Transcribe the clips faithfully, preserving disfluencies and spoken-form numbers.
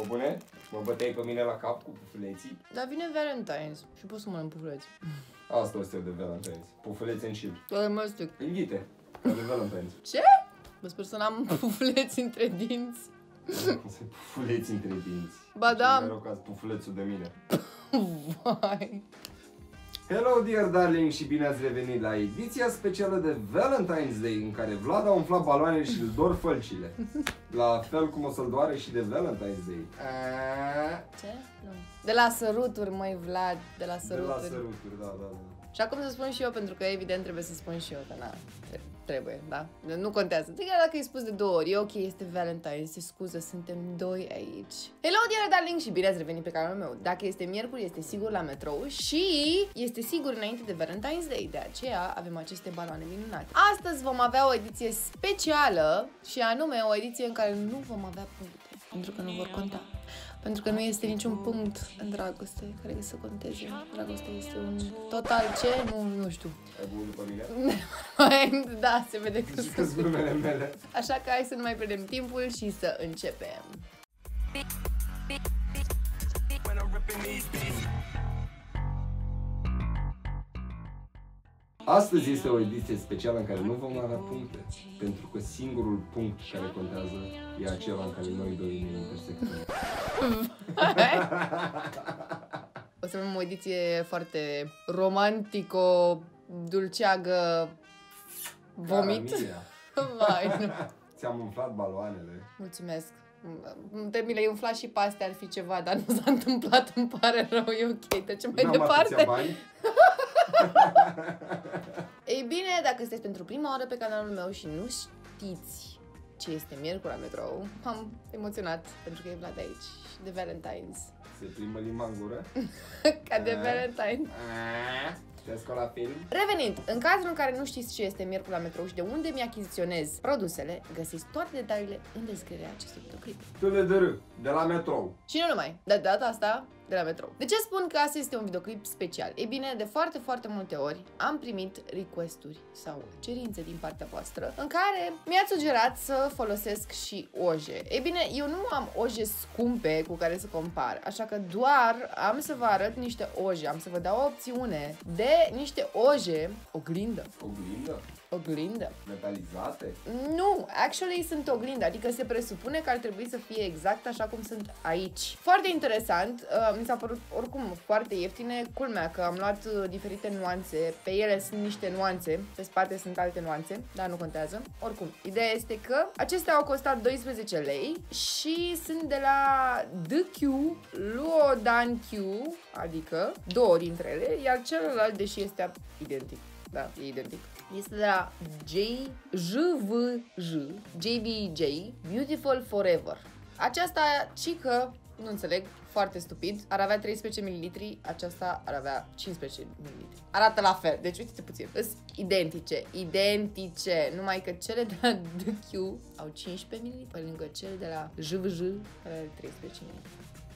bune? Mă băteai pe mine la cap cu pufuleții? Dar vine Valentine's și pot să mănânc pufuleți. Asta o să de Valentine's. Pufuleți în șir. Doar mă stic. Înghite. Ca de Valentine's. Ce? Mă sper să n-am pufuleți între dinți. Pufuleți între dinți. Ba da. Mai rău ca pufulețul de mine. Vai. Hello dear darling și bine ați revenit la ediția specială de Valentine's Day în care Vlad a umflat baloanele și îl dor fălcile. La fel cum o să-l doare și de Valentine's Day. Ce? Nu. De la săruturi, măi Vlad, de la săruturi. De la săruturi, da, da, da. Și acum să spun și eu, pentru că evident trebuie să spun și eu, că na, trebuie, da? Nu contează. Chiar dacă ai spus de două ori, e ok, este Valentine, se scuză, suntem doi aici. Hello, dear darling, și bine ați revenit pe canalul meu. Dacă este miercuri, este sigur la metrou și este sigur înainte de Valentine's Day, de aceea avem aceste baloane minunate. Astăzi vom avea o ediție specială și anume o ediție în care nu vom avea puncte, pentru că nu vor conta. Pentru că nu este niciun punct în dragoste care să conteze. Dragostea este un total ce? Nu, nu știu. Ai bun după mine? Da, se vede că sunt glumele mele. Așa că hai să nu mai pierdem timpul și să începem. Astăzi este o ediție specială în care nu vom avea puncte, pentru că singurul punct care contează e acela în care noi doi ne intersectăm. O să avem o ediție foarte romantico, dulceagă, vomit. Vai, nu. Ți-am umflat baloanele. Mulțumesc. Te mi le-ai umflat și pe astea ar fi ceva, dar nu s-a întâmplat, îmi pare rău, e ok, trecem mai departe. Bani. Ei bine, dacă sunteți pentru prima oară pe canalul meu și nu știți ce este miercuri la metrou, m-am emoționat pentru că e Vlad aici și de Valentine's. Se plimbă limba în gură? Ca de Valentine. Te-ai la film? Revenind, în cazul în care nu știți ce este miercuri la metrou și de unde mi-achiziționez produsele, găsiți toate detaliile în descrierea acestui videoclip. T-L-D-R, de la metrou. Și nu numai, de data asta, de la metrou. De ce spun că asta este un videoclip special? Ei bine, de foarte, foarte multe ori am primit request-uri sau cerințe din partea voastră în care mi-ați sugerat să folosesc și oje. Ei bine, eu nu am oje scumpe cu care să compar, așa că doar am să vă arăt niște oje, am să vă dau o opțiune de niște oje, oglindă. Oglindă? Oglindă. Metalizate? Nu, actually sunt oglindă, adică se presupune că ar trebui să fie exact așa cum sunt aici. Foarte interesant, uh, mi s-a părut oricum foarte ieftine, culmea că am luat uh, diferite nuanțe, pe ele sunt niște nuanțe, pe spate sunt alte nuanțe, dar nu contează. Oricum, ideea este că acestea au costat doisprezece lei și sunt de la D Q, Luodan Q, adică două dintre ele, iar celălalt, deși este identic, da, e identic, este de la J V J, J V J, Beautiful Forever. Aceasta, cică, nu înțeleg, foarte stupid, ar avea treisprezece mililitri, aceasta ar avea cincisprezece mililitri. Arată la fel, deci uite-te puțin, sunt identice, identice, numai că cele de la D Q au cincisprezece mililitri, pe lângă cele de la J V J, care are treisprezece mililitri.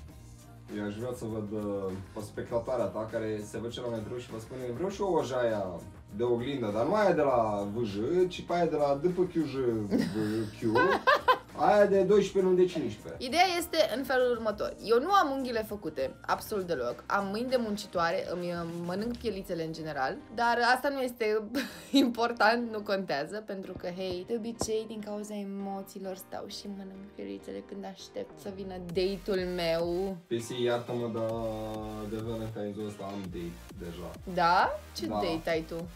Eu aș vrea să văd uh, o spectatoare a ta care se duce la metrou și vă spune vreau și o oja aia de oglindă, dar nu aia de la V J, ci pe aia de la D P Q J V Q, aia de doisprezece, nu de cincisprezece. Ideea este în felul următor. Eu nu am unghiile făcute, absolut deloc. Am mâini de muncitoare, îmi mănânc pielițele în general, dar asta nu este important, nu contează, pentru că, hei, de obicei, din cauza emoțiilor, stau și mănânc pielițele când aștept să vină date-ul meu. Pesi, iartă-mă, dar de Valentine's-ul ăsta am date deja. Da? Ce da. date ai tu?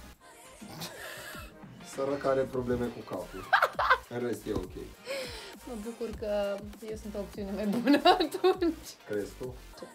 Sărăc are probleme cu capul. În rest e ok. Mă bucur că eu sunt o opțiune mai bună atunci. Crezi tu? Ce?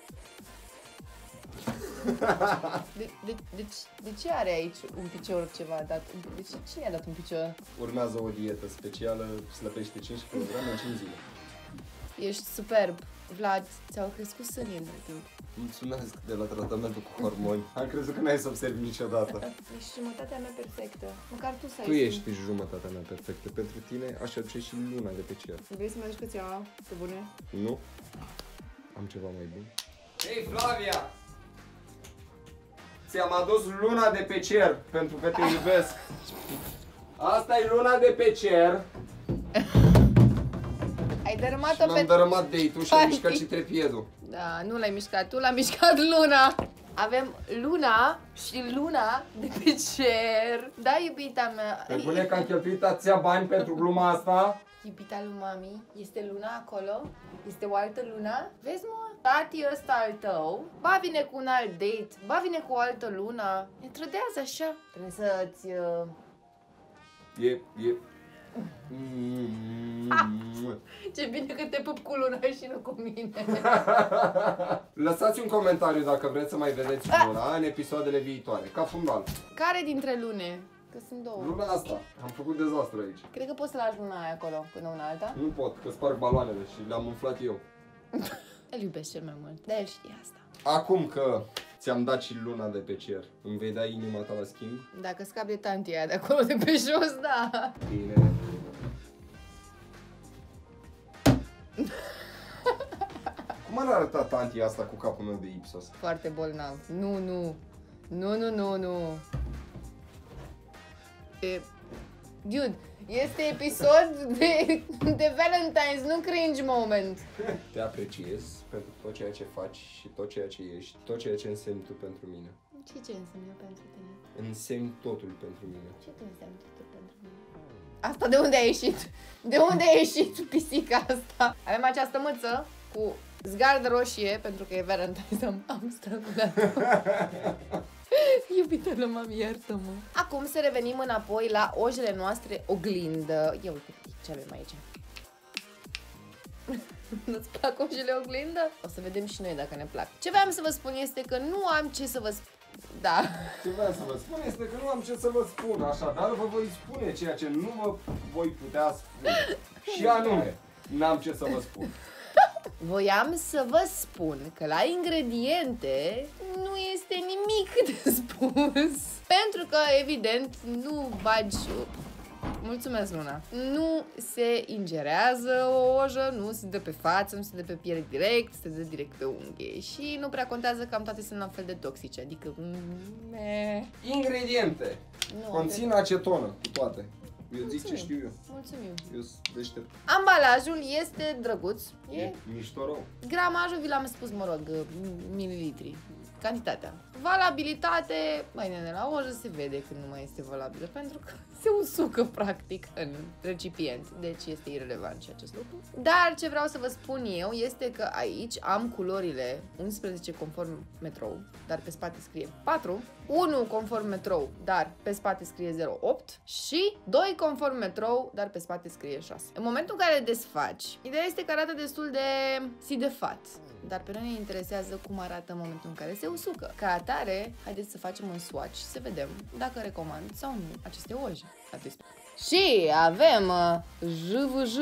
De, de, de, de ce are aici un picior ceva dat? De ce, cine a dat un picior? Urmează o dietă specială, slăbește cinci kilograme în cinci zile. Ești superb. Vlad, ți-au crescut sânii între timp. Mulțumesc de la tratamentul cu hormoni. Am crezut că n-ai să observi niciodată. Ești jumătatea mea perfectă. Măcar tu să ai. Tu ești sân. Jumătatea mea perfectă. Pentru tine așa ce și luna de pe cer. Vrei să mă duci cățeaua? Pe bune? Nu. Am ceva mai bun. Hei, Flavia! Ți-am adus luna de pe cer pentru că te iubesc. Asta e luna de pe cer. Ai dărâmat-o pe... L-am dărâmat date-ul și am mișcat și trepiedul. Da, nu l-ai mișcat tu, l-a mișcat Luna. Avem Luna și Luna de pe cer. Da, iubita mea. Pe bune că am cheltuit atâția bani pentru gluma asta. Iubita lui mami, este Luna acolo? Este o altă Luna? Vezi, mă? Tati ăsta al tău, ba vine cu un alt date, ba vine cu o altă Luna. Ne trădează așa. Trebuie să-ți... Uh... E, e... Mm. Ce bine că te pup cu Luna și nu cu mine. Lăsați un comentariu dacă vreți să mai vedeți Luna în episoadele viitoare, ca fundal. Care dintre Lune? Că sunt două. Luna asta. Am făcut dezastru aici. Cred că poți să lași Luna aia acolo până una alta. Nu pot, că sparg baloanele și le-am umflat eu. Îl iubesc cel mai mult. De-aia știi asta. Acum că ți-am dat și Luna de pe cer, îmi vei da inima ta la schimb? Dacă scap de tanti aia de acolo de pe jos, da. Bine. Cum ar arăta tantia asta cu capul meu de Ipsos? Foarte bolnav. Nu, nu. Nu, nu, nu, nu. E... Dude, este episod de, de Valentine's, nu cringe moment. Te apreciez pentru tot ceea ce faci și tot ceea ce ești, tot ceea ce însemni tu pentru mine. Ce ce înseamnă pentru tine? Însemni totul pentru mine. Ce te înseamnă totul pentru mine? Asta de unde a ieșit? De unde a ieșit pisica asta? Avem această mâță cu zgardă roșie, pentru că e Valentine's, am, am strangulat-o. Iubitele mami, iartă-mă. Acum să revenim înapoi la ojele noastre oglindă. Ia uite ce avem aici. Nu-ți plac ojele oglindă? O să vedem și noi dacă ne plac. Ce vreau să vă spun este că nu am ce să vă spun. Da. Ce vreau să vă spun este că nu am ce să vă spun, așadar vă voi spune ceea ce nu vă voi putea spune. Și anume, n-am ce să vă spun. Voiam să vă spun că la ingrediente nu este nimic de spus. Pentru că, evident, nu bagi... Mulțumesc, Luna. Nu se ingerează o ojă, nu se dă pe față, nu se dă pe piele direct, se dă direct pe unghie. Și nu prea contează că am toate sunt la fel de toxice, adică... Me... Ingrediente. Nu, Conțin acetonă, cu toate. Eu zic Mulțumim. ce știu eu. Mulțumim. Eu sunt deștept. Ambalajul este drăguț. E E mișto rău. gramajul, vi l-am spus, mă rog, mililitri. Cantitatea. Valabilitate, mai nene, la ojă se vede când nu mai este valabilă, pentru că se usucă practic în recipient, deci este irelevant și acest lucru. Dar ce vreau să vă spun eu este că aici am culorile unsprezece conform metrou, dar pe spate scrie patru, unu conform metrou, dar pe spate scrie zero virgulă opt și doi conform metrou, dar pe spate scrie șase. În momentul în care le desfaci, ideea este că arată destul de sidefat. Dar pe noi ne interesează cum arată în momentul în care se usucă. Ca atare, haideți să facem un swatch și să vedem dacă recomand sau nu aceste oje. Atât. Și avem uh, J V J.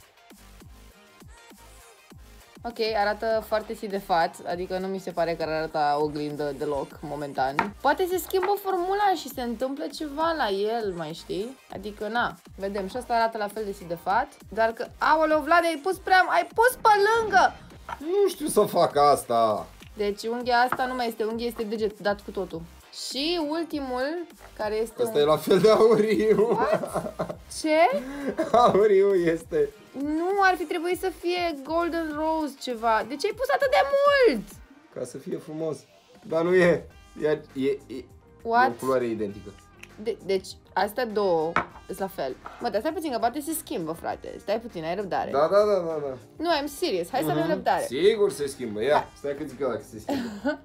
Ok, arată foarte sidefat, adică nu mi se pare că ar arăta oglindă deloc momentan. Poate se schimbă formula și se întâmplă ceva la el, mai știi? Adică, na, vedem, și asta arată la fel de sidefat, dar că, aoleu, Vlad, ai pus prea, ai pus pe lângă! Nu știu să fac asta. Deci unghia asta nu mai este unghie, este deget dat cu totul. Și ultimul, care este Asta un... e la fel de auriu. What? Ce? Auriu este. Nu, ar fi trebuit să fie golden rose ceva. De ce ai pus atât de mult? Ca să fie frumos. Dar nu e. E, e, e, What? e o culoare identică. De deci, astea două sunt la fel. Mă, dar stai puțin, că poate se schimbă, frate. Stai puțin, ai răbdare. Da, da, da, da, da. Nu, I'm serious. Hai să avem răbdare. Sigur se schimbă. Ia, stai că zic eu dacă se schimbă.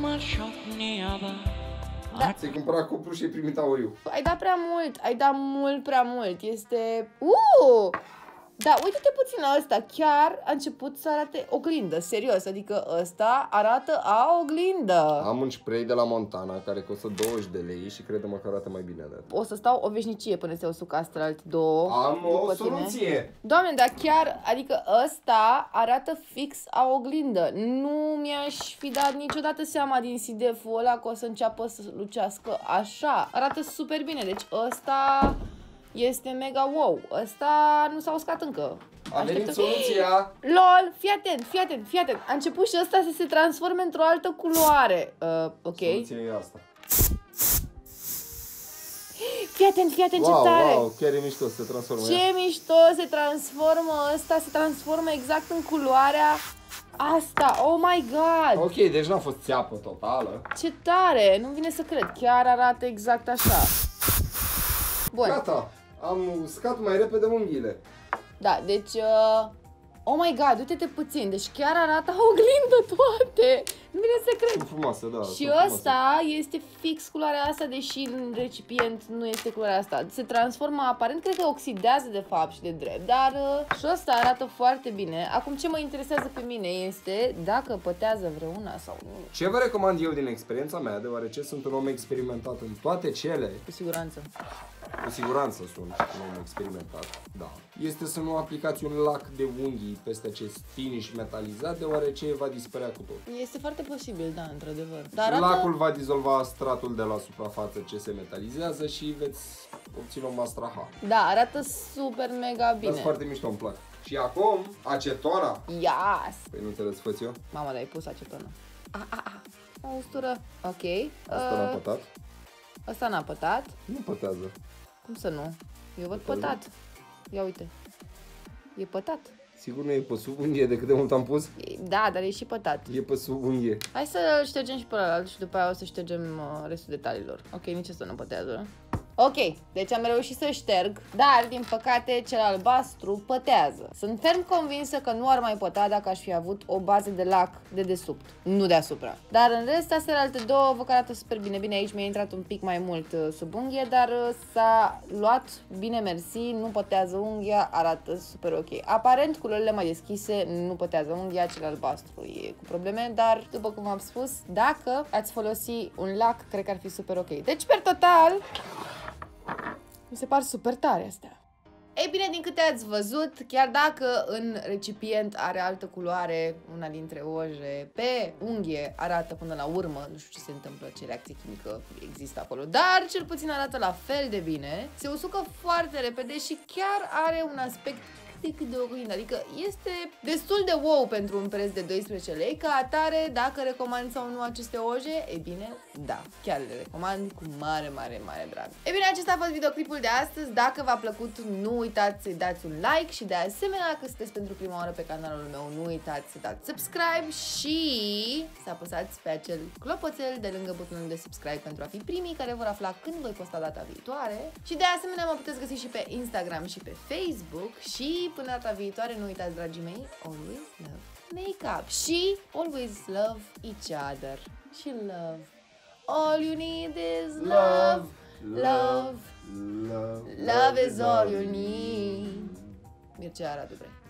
Da. Ți-ai cumpărat cupru și ai primit auriu. Ai dat prea mult, ai dat mult prea mult. Este... Uuu! Da, uite-te puțin la ăsta, chiar a început să arate oglindă, serios, adică ăsta arată a oglindă. Am un spray de la Montana care costă douăzeci de lei și crede-mă că arată mai bine de atât. O să stau o veșnicie până se usucă astea alte două. Am o tine. soluție. Doamne, dar chiar, adică ăsta arată fix a oglindă. Nu mi-aș fi dat niciodată seama din sideful ăla că o să înceapă să lucească așa. Arată super bine, deci ăsta... este mega wow. Ăsta nu s-a uscat încă. A venit soluția. LOL, fii atent, fii atent, fii atent. A început și ăsta să se transforme într-o altă culoare. Uh, ok. Soluția e asta. Fii atent, fii atent, wow, ce tare! Wow, chiar e mișto, se transformă. Ce ea. mișto se transformă ăsta, se transformă exact în culoarea asta. Oh my god! Ok, deci n-a fost țeapă totală. Ce tare! Nu vine să cred, chiar arată exact așa. Bun. Gata, am uscat mai repede unghiile. Da, deci... Uh... Oh my god, uite-te puțin, deci chiar arată oglindă toate! Nu vine să cred! Sunt frumoase, da. Și sunt ăsta frumoase. Este fix culoarea asta, deși în recipient nu este culoarea asta. Se transformă aparent, cred că oxidează de fapt și de drept, dar uh, și ăsta arată foarte bine. Acum ce mă interesează pe mine este dacă pătează vreuna sau nu. Ce vă recomand eu din experiența mea, deoarece sunt un om experimentat în toate cele, Cu siguranță. cu siguranță sunt un om experimentat, da, este să nu aplicați un lac de unghii peste acest finish metalizat, deoarece va dispărea cu tot. Este foarte posibil, da, într-adevăr. Dar arată... Lacul va dizolva stratul de la suprafață ce se metalizează și veți obține un mastraha. Da, arată super mega bine. Dar foarte mișto, îmi plac. Și acum, acetona. Yes! Păi nu te răsfăți eu? Mama, dar ai pus acetonă. A, a, a. O ustură. Ok. Asta n-a pătat? Ăsta n-a pătat. Nu pătează. Cum să nu? Eu văd Pătează? pătat. Ia uite. E pătat. Sigur nu e pe sub unghie de cât de mult am pus? E- Da, dar e și pătat. E pe sub unghie. Hai să ștergem și pe ălalt și după aia o să ștergem uh, restul detaliilor. Ok, nici asta nu pătează. Ok, deci am reușit să șterg, dar din păcate cel albastru pătează. Sunt ferm convinsă că nu ar mai păta dacă aș fi avut o bază de lac de desubt, nu deasupra. Dar în rest, astea alte două văd că arată super bine. Bine, aici mi-a intrat un pic mai mult uh, sub unghie, dar uh, s-a luat bine, mersi, nu pătează unghia, arată super ok. Aparent, culorile mai deschise nu pătează unghia, cel albastru e cu probleme, dar după cum am spus, dacă ați folosi un lac, cred că ar fi super ok. Deci, per total, mi se par super tare astea. Ei bine, din câte ați văzut, chiar dacă în recipient are altă culoare, una dintre oje, pe unghie arată până la urmă, nu știu ce se întâmplă, ce reacție chimică există acolo, dar cel puțin arată la fel de bine, se usucă foarte repede și chiar are un aspect cât de cât de oglindă, adică este destul de wow pentru un preț de doisprezece lei, ca atare, dacă recomand sau nu aceste oje, e bine, da, chiar le recomand cu mare, mare, mare drag. E bine, acesta a fost videoclipul de astăzi, dacă v-a plăcut, nu uitați să-i dați un like și de asemenea, dacă sunteți pentru prima oară pe canalul meu, nu uitați să dați subscribe și să apăsați pe acel clopoțel de lângă butonul de subscribe pentru a fi primii care vor afla când voi posta data viitoare și de asemenea mă puteți găsi și pe Instagram și pe Facebook și până data viitoare, nu uitați, dragii mei, always love makeup și always love each other și love. All you need is love, love, love, love is all you need. Mircea Radu Bre.